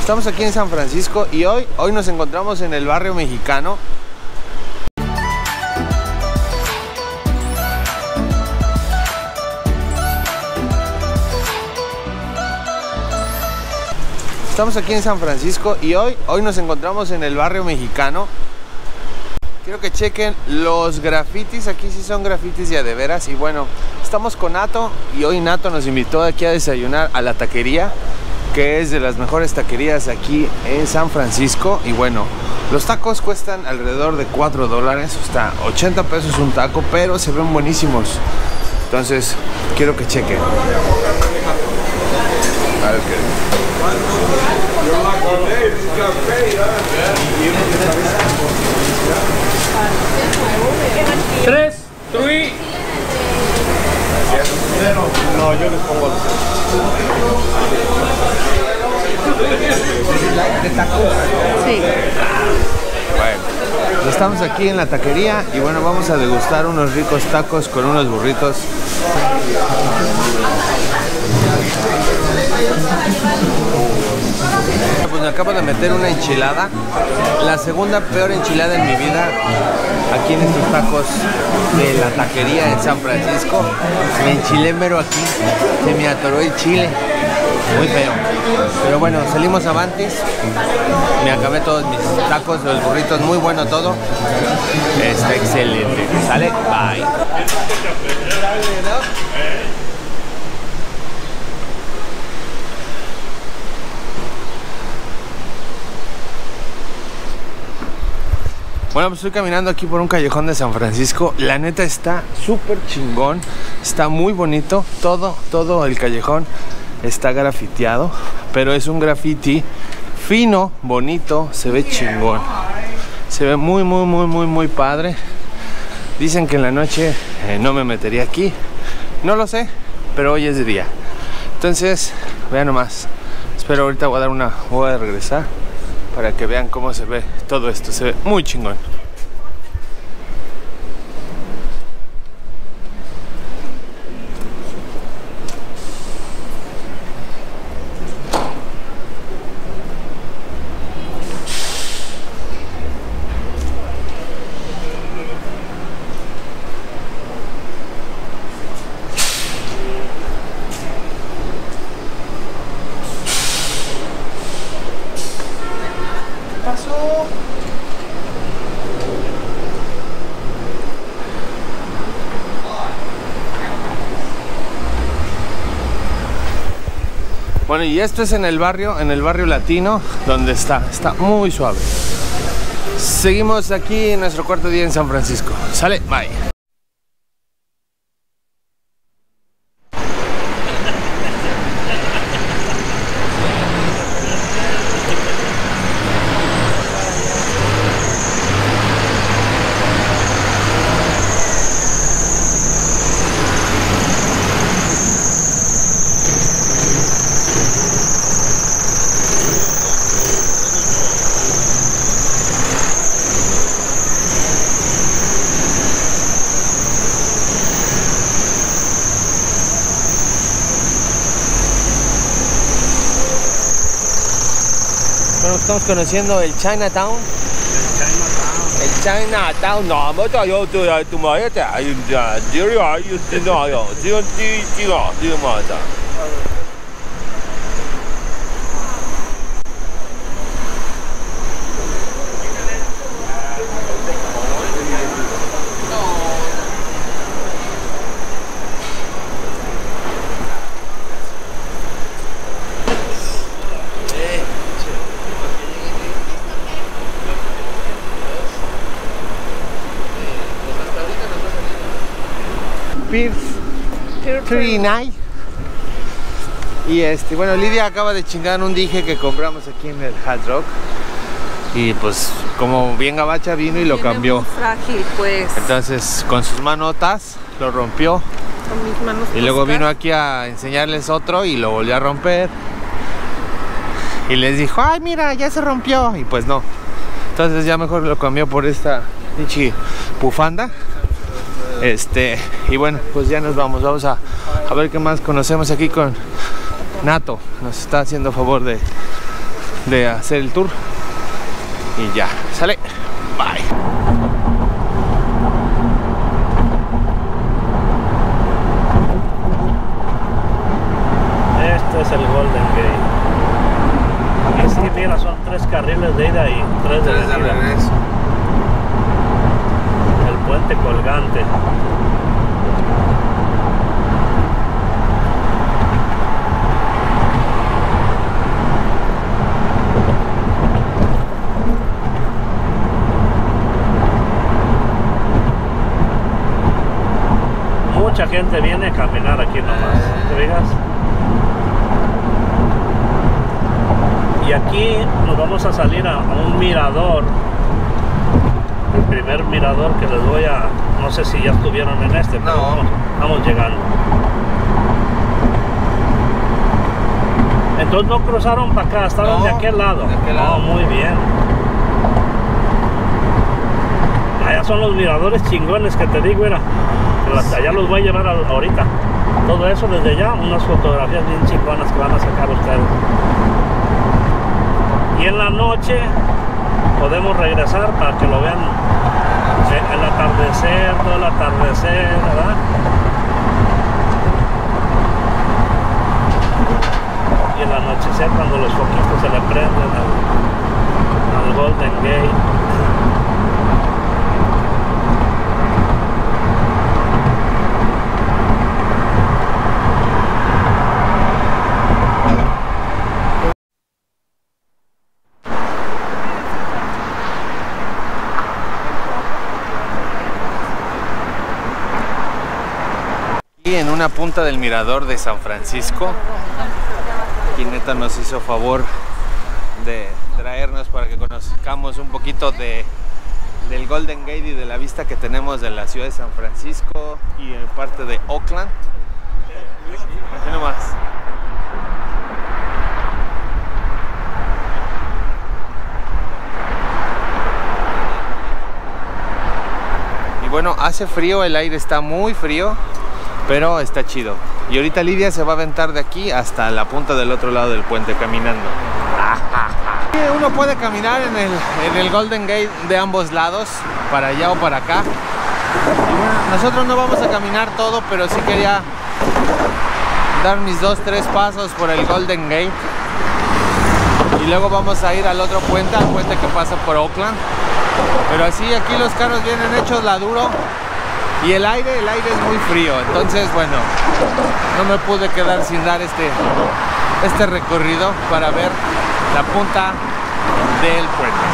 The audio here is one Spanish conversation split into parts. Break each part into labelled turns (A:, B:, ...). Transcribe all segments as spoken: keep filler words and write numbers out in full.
A: Estamos aquí en San Francisco y hoy, hoy nos encontramos en el barrio mexicano. Estamos aquí en San Francisco y hoy, hoy nos encontramos en el barrio mexicano. Quiero que chequen los grafitis, aquí sí son grafitis ya de veras. Y bueno, estamos con Nato y hoy Nato nos invitó aquí a desayunar a la taquería, que es de las mejores taquerías aquí en San Francisco. Y bueno, los tacos cuestan alrededor de cuatro dólares, hasta ochenta pesos un taco, pero se ven buenísimos. Entonces, quiero que chequen. A ver qué.
B: Tres, three.
A: No, yo les pongo los de tacos.
C: Sí.
A: Bueno, estamos aquí en la taquería y bueno, vamos a degustar unos ricos tacos con unos burritos. Pues me acabo de meter una enchilada, la segunda peor enchilada en mi vida, aquí en estos tacos de la taquería en San Francisco. Me enchilé mero aquí, se me atoró el chile, muy feo. Pero bueno, salimos avantes, me acabé todos mis tacos, los burritos, muy bueno todo. Está excelente, sale, bye. Bueno, pues estoy caminando aquí por un callejón de San Francisco. La neta está súper chingón. Está muy bonito. Todo, todo el callejón está grafiteado. Pero es un graffiti fino, bonito. Se ve chingón. Se ve muy, muy, muy, muy, muy padre. Dicen que en la noche eh, no me metería aquí. No lo sé, pero hoy es de día. Entonces, vean nomás. Espero ahorita voy a dar una... Voy a regresar para que vean cómo se ve todo esto. Se ve muy chingón. Bueno, y esto es en el barrio, en el barrio latino, donde está, está muy suave. Seguimos aquí en nuestro cuarto día en San Francisco. Sale, bye. Bueno, estamos conociendo el Chinatown. El Chinatown. No, no, no, yo tú ya tú me ya ya ya yo ya yo te no yo yo ti ti no ti no ya. treinta y nueve. Y este, bueno, Lidia acaba de chingar un dije que compramos aquí en el Hard Rock. Y pues, como bien gabacha, vino y lo
C: Viene
A: cambió.
C: muy frágil, pues.
A: Entonces, con sus manotas, lo rompió.
C: Con mis manos.
A: Y luego
C: toscas.
A: vino aquí a enseñarles otro y lo volvió a romper. Y les dijo, ay, mira, ya se rompió. Y pues no. Entonces ya mejor lo cambió por esta pinche bufanda. Este, y bueno, pues ya nos vamos. Vamos a, a ver qué más conocemos aquí con Nato. Nos está haciendo favor de de hacer el tour. Y ya, sale, bye.
B: Este es el Golden Gate. Y sí, mira, son tres carriles de ida y tres de venida. El puente colgante. Mucha gente viene a caminar aquí nomás, ¿te fijas? Y aquí nos vamos a salir a, a un mirador. El primer mirador que les voy a... No sé si ya estuvieron en este, pero
A: no.
B: vamos, vamos llegando. Entonces no cruzaron para acá, estaban
A: no,
B: de aquel lado.
A: De aquel lado.
B: Oh, muy bien. Allá son los miradores chingones que te digo, mira. Allá los voy a llevar a, ahorita. Todo eso desde allá, unas fotografías bien chingonas que van a sacar ustedes. Y en la noche podemos regresar para que lo vean el atardecer, todo el atardecer, ¿verdad? Y el anochecer cuando los foquitos se le prenden al, al Golden Gate.
A: En una punta del mirador de San Francisco, y neta nos hizo favor de traernos para que conozcamos un poquito de, del Golden Gate y de la vista que tenemos de la ciudad de San Francisco y en parte de Oakland. Así nomás. Y bueno, hace frío, el aire está muy frío, pero está chido. Y ahorita Lidia se va a aventar de aquí hasta la punta del otro lado del puente caminando. Uno puede caminar en el, en el Golden Gate de ambos lados, para allá o para acá. Y bueno, nosotros no vamos a caminar todo, pero sí quería dar mis dos, tres pasos por el Golden Gate. Y luego vamos a ir al otro puente, al puente que pasa por Oakland. Pero así aquí los carros vienen hechos la duro. Y el aire, el aire es muy frío, entonces bueno, no me pude quedar sin dar este, este recorrido para ver la punta del puente.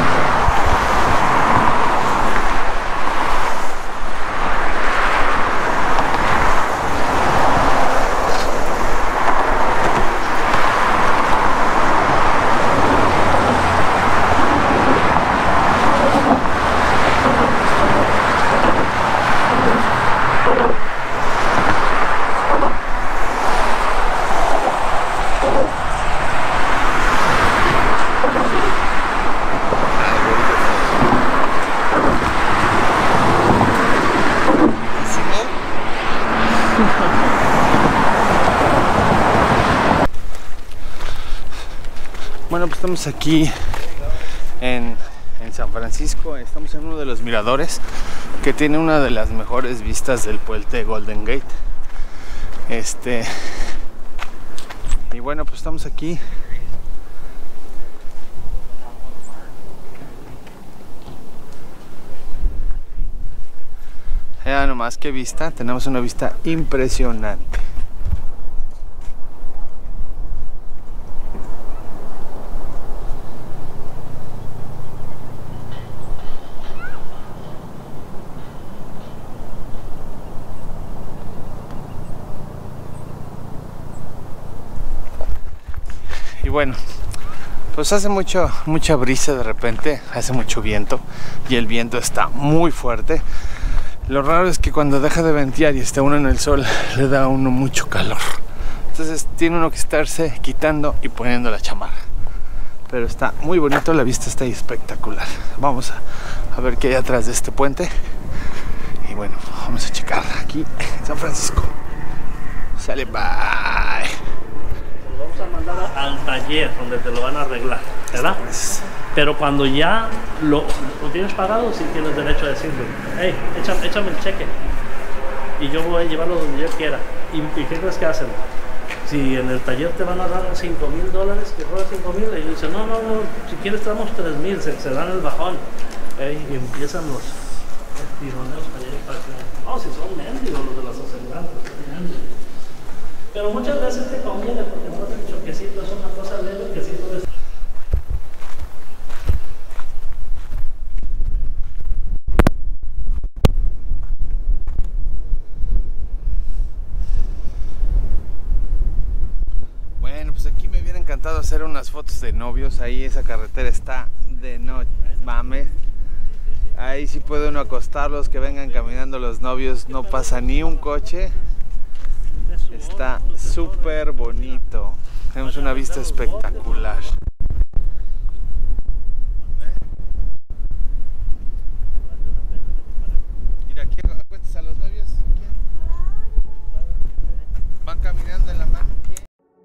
A: Bueno, pues estamos aquí en, en San Francisco. Estamos en uno de los miradores que tiene una de las mejores vistas del puente Golden Gate. Este y bueno, pues estamos aquí. Ya nomás qué vista, tenemos una vista impresionante. Y bueno, pues hace mucho, mucha brisa de repente, hace mucho viento y el viento está muy fuerte. Lo raro es que cuando deja de ventear y está uno en el sol, le da a uno mucho calor. Entonces tiene uno que estarse quitando y poniendo la chamarra. Pero está muy bonito, la vista está espectacular. Vamos a, a ver qué hay atrás de este puente. Y bueno, vamos a checar aquí en San Francisco. Sale, bye.
B: vamos a mandar al taller donde te lo van a arreglar, ¿verdad? Pero cuando ya lo, lo tienes pagado, sí tienes derecho a decirle, hey, échame, échame el cheque y yo voy a llevarlo donde yo quiera. ¿Y, y qué crees que hacen? Si en el taller te van a dar cinco mil dólares, que roba cinco mil, ellos dicen, no, no, no, si quieres te damos tres mil, se, se dan el bajón. Hey, y empiezan los tironeos para que, no, si son mendigos los de las aseguranzas. Pero muchas veces te conviene porque no el choquecito es una cosa leve que sí puedes.
A: Bueno, pues aquí me hubiera encantado hacer unas fotos de novios. Ahí esa carretera está de noche, mames. Ahí sí puede uno acostarlos, que vengan caminando los novios, no pasa ni un coche. Está súper bonito. Tenemos una vista espectacular. Mira, aquí acuestas a los novios. ¿Quién? Van caminando en la mano. ¿Quién?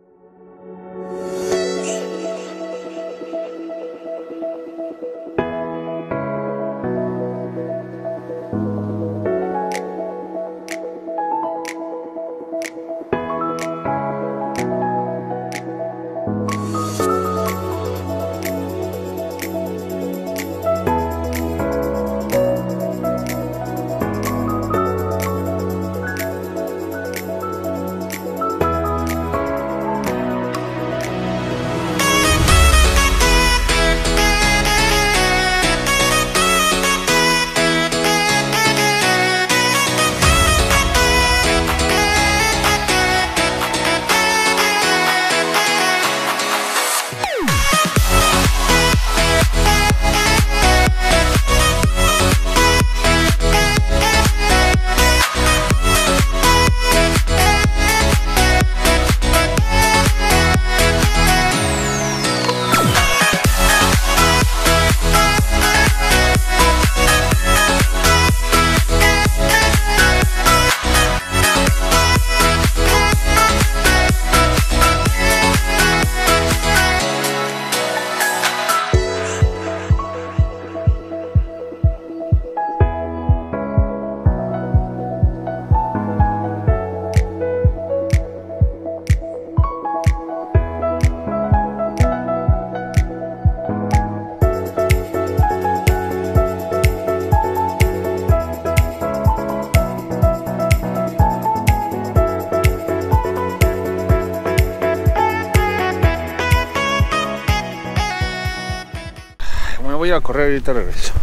A: Voy a correr, ahorita regreso.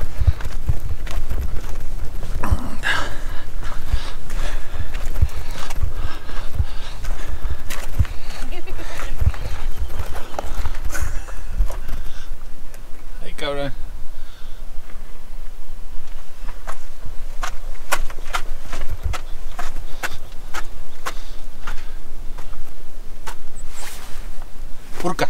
A: Ay, cabrón. Purca.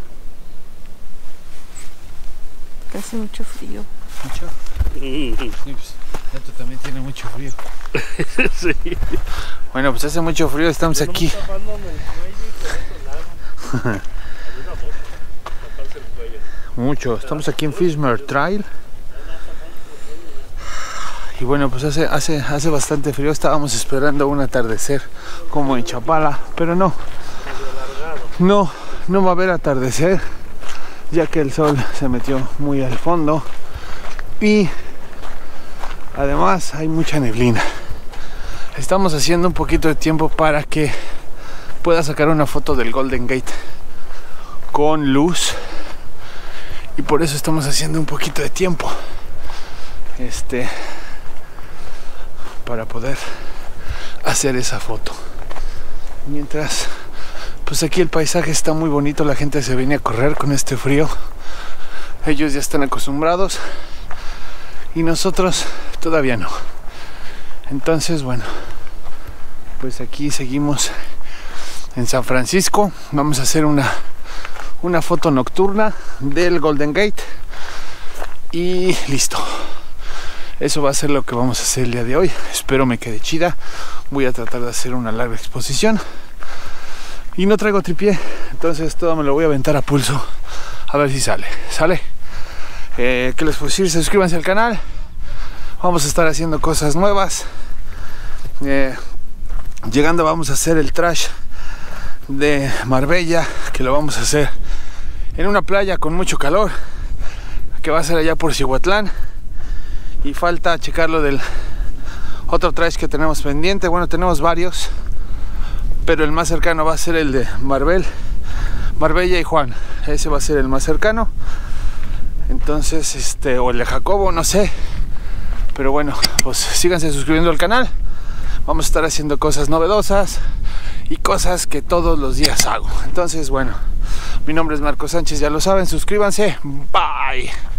C: Hace mucho frío.
A: ¿Mucho? Sí, pues, esto también tiene mucho frío.
B: Sí.
A: Bueno, pues hace mucho frío, estamos
B: Yo
A: aquí. Mucho, estamos aquí en Fishmere Trail. Y bueno, pues hace, hace, hace bastante frío. Estábamos esperando un atardecer como en Chapala, pero no. No, no va a haber atardecer, ya que el sol se metió muy al fondo y además hay mucha neblina. Estamos haciendo un poquito de tiempo para que pueda sacar una foto del Golden Gate con luz y por eso estamos haciendo un poquito de tiempo este para poder hacer esa foto. Mientras, pues aquí el paisaje está muy bonito, la gente se viene a correr con este frío. Ellos ya están acostumbrados y nosotros todavía no. Entonces, bueno, pues aquí seguimos en San Francisco. Vamos a hacer una, una foto nocturna del Golden Gate y listo. Eso va a ser lo que vamos a hacer el día de hoy. Espero me quede chida. Voy a tratar de hacer una larga exposición. y no traigo tripié, entonces todo me lo voy a aventar a pulso a ver si sale, ¿sale? Eh, ¿qué les puedo decir? Suscríbanse al canal, vamos a estar haciendo cosas nuevas. Eh, llegando vamos a hacer el trash de Marbella, que lo vamos a hacer en una playa con mucho calor, que va a ser allá por Cihuatlán, y falta checarlo del otro trash que tenemos pendiente. Bueno, tenemos varios, pero el más cercano va a ser el de Marbel, Marbella y Juan, ese va a ser el más cercano. Entonces, este, o el de Jacobo, no sé, pero bueno, pues síganse suscribiendo al canal. Vamos a estar haciendo cosas novedosas y cosas que todos los días hago. Entonces, bueno, mi nombre es Marco Sánchez, ya lo saben, suscríbanse. Bye.